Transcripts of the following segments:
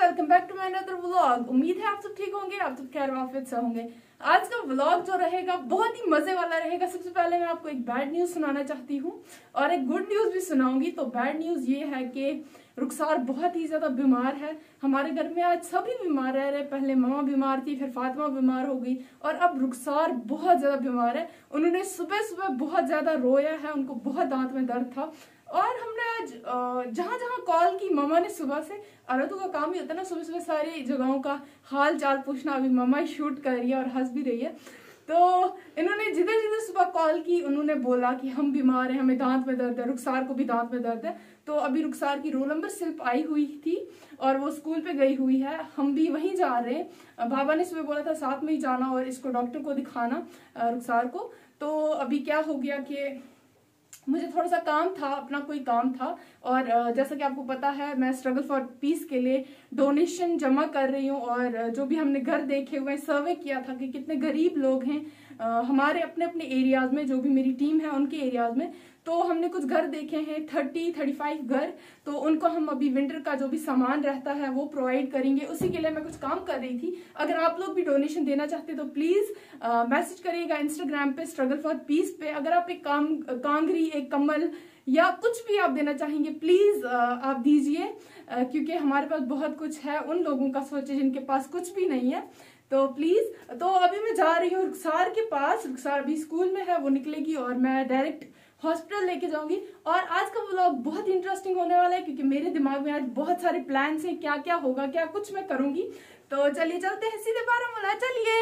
Welcome back to my another vlog. उम्मीद है आप सब ठीक होंगे, आप सब खैर वाफियत से होंगे। आज का व्लॉग जो रहेगा बहुत ही मजे वाला रहेगा। सबसे पहले मैं आपको एक बैड न्यूज सुनाना चाहती हूँ और एक गुड न्यूज भी सुनाऊंगी। तो बैड न्यूज ये है कि रुखसार बहुत ही ज्यादा बीमार है। हमारे घर में आज सभी बीमार रह रहे। पहले ममा बीमार थी, फिर फातिमा बीमार हो गई और अब रुखसार बहुत ज्यादा बीमार है। उन्होंने सुबह सुबह बहुत ज्यादा रोया है, उनको बहुत दांत में दर्द था। और हमने आज जहां जहां कॉल की ममा ने सुबह से, औरतों का काम ही होता है ना सुबह सुबह सारी जगहों का हाल चाल पूछना। अभी ममा ही शूट कर रही है और हंस भी रही है। तो इन्होंने जिधर जिधर सुबह कॉल की उन्होंने बोला कि हम बीमार हैं, हमें दांत में दर्द है, रुखसार को भी दांत में दर्द है। तो अभी रुखसार की रोल नंबर स्लिप आई हुई थी और वो स्कूल पे गई हुई है। हम भी वहीं जा रहे हैं। बाबा ने सुबह बोला था साथ में ही जाना और इसको डॉक्टर को दिखाना, रुखसार को। तो अभी क्या हो गया कि मुझे थोड़ा सा काम था, अपना कोई काम था। और जैसा कि आपको पता है मैं स्ट्रगल फॉर पीस के लिए डोनेशन जमा कर रही हूँ। और जो भी हमने घर देखे हुए, सर्वे किया था कि कितने गरीब लोग हैं हमारे अपने अपने एरियाज में, जो भी मेरी टीम है उनके एरियाज में। तो हमने कुछ घर देखे हैं, 30-35 घर। तो उनको हम अभी विंटर का जो भी सामान रहता है वो प्रोवाइड करेंगे। उसी के लिए मैं कुछ काम कर रही थी। अगर आप लोग भी डोनेशन देना चाहते तो प्लीज मैसेज करिएगा इंस्टाग्राम पे स्ट्रगल फॉर पीस पे। अगर आप एक कांगरी, एक कमल या कुछ भी आप देना चाहेंगे प्लीज आप दीजिए, क्योंकि हमारे पास बहुत कुछ है। उन लोगों का सोचे जिनके पास कुछ भी नहीं है। तो प्लीज, तो अभी मैं जा रही हूँ रुखसार के पास। रुखसार अभी स्कूल में है, वो निकलेगी और मैं डायरेक्ट हॉस्पिटल लेके जाऊंगी। और आज का व्लॉग बहुत इंटरेस्टिंग होने वाला है क्योंकि मेरे दिमाग में आज बहुत सारे प्लान्स हैं, क्या क्या होगा, क्या कुछ मैं करूंगी। तो चलिए चलते हैं सीधे बारामूला। चलिए।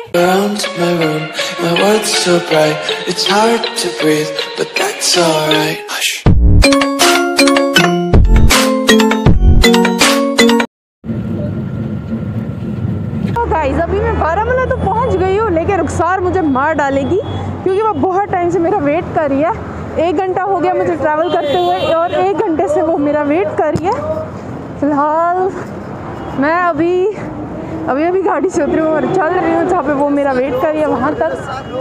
गाइस अभी मैं बारामूला तो पहुंच गई हूँ, लेकिन रुखसार मुझे मार डालेगी क्योंकि वो बहुत टाइम से मेरा वेट कर रही है। 1 घंटा हो गया मुझे ट्रैवल करते हुए और 1 घंटे से वो मेरा वेट कर रही है। फिलहाल मैं अभी गाड़ी से उतरी हूँ और चल रही हूँ जहाँ पे वो मेरा वेट कर रही है वहाँ तक।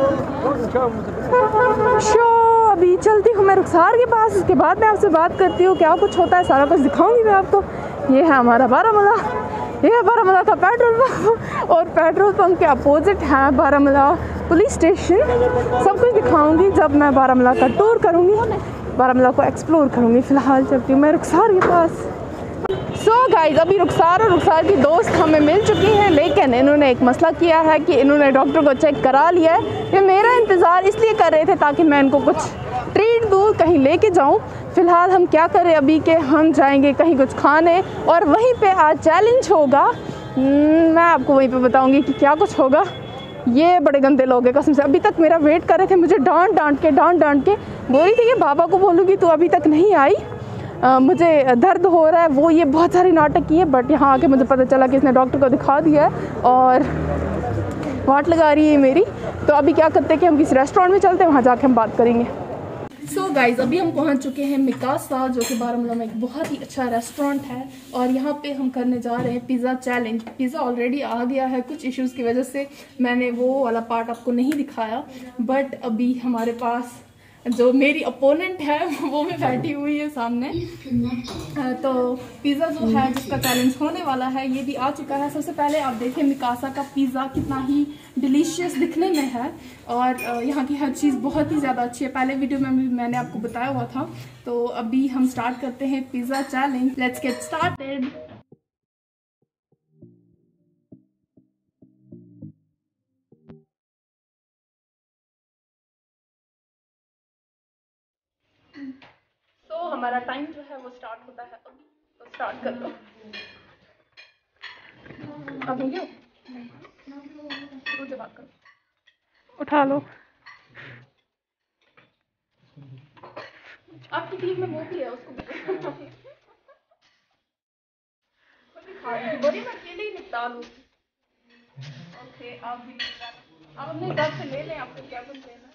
अभी चलती हूँ मैं रुखसार के पास। उसके बाद मैं आपसे बात करती हूँ, क्या कुछ होता है सारा कुछ दिखाऊंगी मैं आपको। ये है हमारा बारामूला, ये है बारामूला का पेट्रोल पंप और पेट्रोल पंप के अपोजिट है बारामूला पुलिस स्टेशन। सब कुछ दिखाऊंगी जब मैं बारामूला का टूर करूंगी, बारामूला को एक्सप्लोर करूंगी। फिलहाल चलती हूँ मैं रुखसार के पास। सो गाइज अभी रुखसार और रुखसार की दोस्त हमें मिल चुकी हैं, लेकिन इन्होंने एक मसला किया है कि इन्होंने डॉक्टर को चेक करा लिया है। ये मेरा इंतज़ार इसलिए कर रहे थे ताकि मैं इनको कुछ ट्रीट दूँ, कहीं लेके जाऊँ। फ़िलहाल हम क्या करें अभी के हम जाएंगे कहीं कुछ खाने और वहीं पे आज चैलेंज होगा। मैं आपको वहीं पे बताऊंगी कि क्या कुछ होगा। ये बड़े गंदे लोग हैं कसम से, अभी तक मेरा वेट कर रहे थे। मुझे डांट डांट के बोल रही थी कि बाबा को बोलूँगी तू अभी तक नहीं आई, मुझे दर्द हो रहा है। वो ये बहुत सारे नाटक किए, बट यहाँ आके मुझे पता चला कि इसने डॉक्टर को दिखा दिया है और वाट लगा रही है मेरी। तो अभी क्या करते हैं कि हम किसी रेस्टोरेंट में चलते हैं, वहाँ जाके हम बात करेंगे। सो गाइज अभी हम पहुंच चुके हैं मिकासा, जो कि बारामूला में एक बहुत ही अच्छा रेस्टोरेंट है। और यहाँ पे हम करने जा रहे हैं पिज़्ज़ा चैलेंज। पिज़्ज़ा ऑलरेडी आ गया है, कुछ इश्यूज़ की वजह से मैंने वो वाला पार्ट आपको नहीं दिखाया। बट अभी हमारे पास जो मेरी अपोनेंट है वो भी बैठी हुई है सामने। तो पिज़्ज़ा जो है जिसका चैलेंज होने वाला है ये भी आ चुका है। सबसे पहले आप देखें मिकासा का पिज़्ज़ा कितना ही डिलीशियस दिखने में है और यहाँ की हर चीज़ बहुत ही ज़्यादा अच्छी है। पहले वीडियो में भी मैंने आपको बताया हुआ था। तो अभी हम स्टार्ट करते हैं pizza challenge. Let's get started. तो हमारा टाइम जो है वो स्टार्ट होता है, तो स्टार्ट कर लो। अब हो गया, मुझे बात करो, उठा लो। आपकी टीम में वो भी है, उसको भी खा रही थी, बोली मैं अकेले ही निपटा लूँ। ओके आप भी आप अपने हिसाब से ले लें, आपको क्या कुछ लेना है।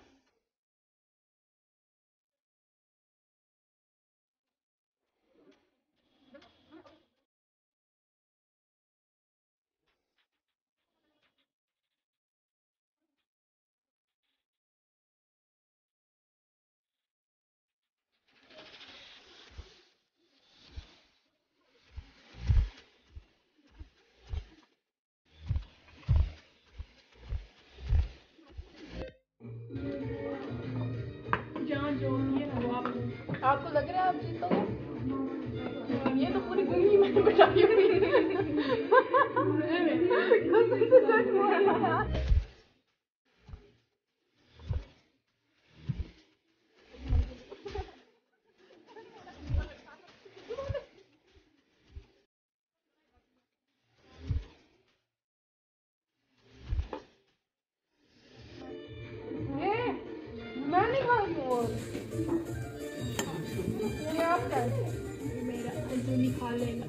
आपको लग रहा है आप जीतोगे? ये तो पूरी जिंदगी मैंने बिताई हुई नहीं खा लेगा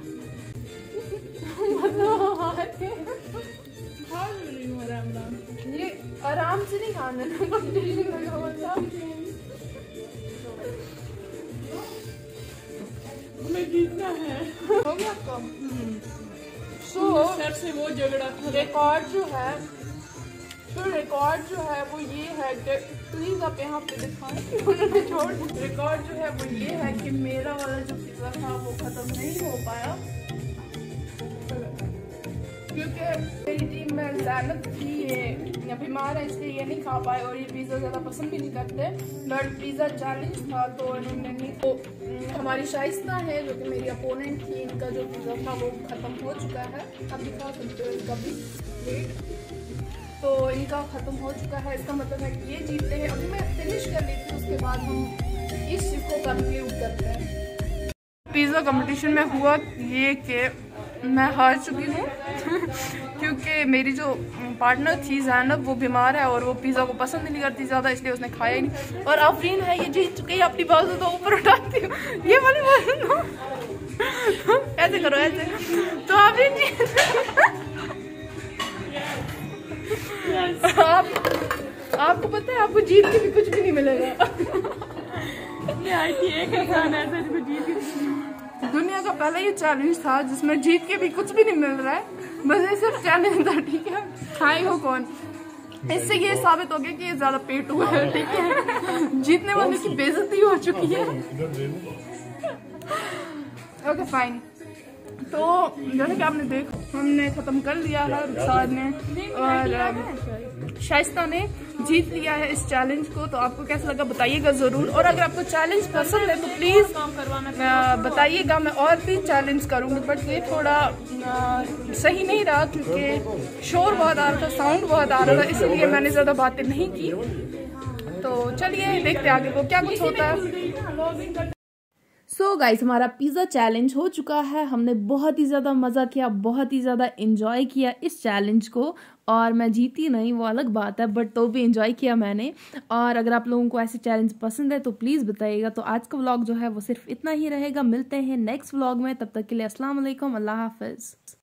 ये आराम से नहीं खाना हमें जीतना है। हो गया आपका? सर से वो झगड़ा रिकॉर्ड जो है वो ये है कि प्लीज आप यहाँ पे दिखाएं। रिकॉर्ड जो है वो ये है कि मेरा वाला जो पिज्जा था वो खत्म नहीं हो पाया क्योंकि मेरी टीम में ज़ैनब थी, ये बीमार है इसलिए ये नहीं खा पाए और ये पिज़्ज़ा ज़्यादा पसंद भी नहीं करते। बट पिज़्ज़ा चैलेंज था तो इन्होंने नहीं। तो हमारी शाइस्ता है जो कि मेरी अपोनेंट थी, इनका जो पिज़्ज़ा था वो ख़त्म हो चुका है। अब दिखा सकते हो इनका भी वेट, तो इनका ख़त्म हो चुका है। इसका मतलब है कि ये जीतते हैं। अभी मैं फिनिश कर लेती हूँ, उसके बाद हम इस चीज़ को कंक्लूड करते हैं। पिज़्ज़ा कंपटीशन में हुआ ये कि मैं हार चुकी हूँ क्योंकि मेरी जो पार्टनर थी ज़ैनब वो बीमार है और वो पिज़्ज़ा को पसंद नहीं करती ज़्यादा, इसलिए उसने खाया ही नहीं। और आफरीन है ये जीत चुकी है। अपनी बाजू तो ऊपर उठाती हूँ, ये वाली बाजू तो ऐसे करो ऐसे, तो आफरीन जी आपको पता है आपको जीत के भी कुछ भी नहीं मिलेगा। दुनिया का पहला ये चैलेंज था जिसमें जीत के भी कुछ भी नहीं मिल रहा है, बस ये सिर्फ चैलेंज था। ठीक है, खाए हो कौन? इससे ये साबित हो गया कि ये ज्यादा पेट हुआ है। ठीक है, जीतने वाले की बेइज्जती हो चुकी है। ओके फाइन, तो जैसे कि आपने देखा हमने खत्म कर लिया है रुखसार ने और शाइस्ता ने जीत लिया है इस चैलेंज को। तो आपको कैसा लगा बताइएगा ज़रूर, और अगर आपको चैलेंज पसंद है तो प्लीज़ बताइएगा, मैं और भी चैलेंज करूँगी। बट ये थोड़ा सही नहीं रहा क्योंकि शोर बहुत आ रहा था, साउंड बहुत आ रहा था, इसलिए मैंने ज़्यादा बातें नहीं की। तो चलिए देखते आगे को क्या कुछ होता है। सो गाइस, हमारा पिज़्ज़ा चैलेंज हो चुका है। हमने बहुत ही ज़्यादा मज़ा किया, बहुत ही ज़्यादा इन्जॉय किया इस चैलेंज को। और मैं जीती नहीं वो अलग बात है, बट तो भी इन्जॉय किया मैंने। और अगर आप लोगों को ऐसे चैलेंज पसंद है तो प्लीज़ बताइएगा। तो आज का व्लॉग जो है वो सिर्फ इतना ही रहेगा। मिलते हैं नेक्स्ट व्लॉग में, तब तक के लिए अस्सलाम वालेकुम, अल्लाह हाफिज़।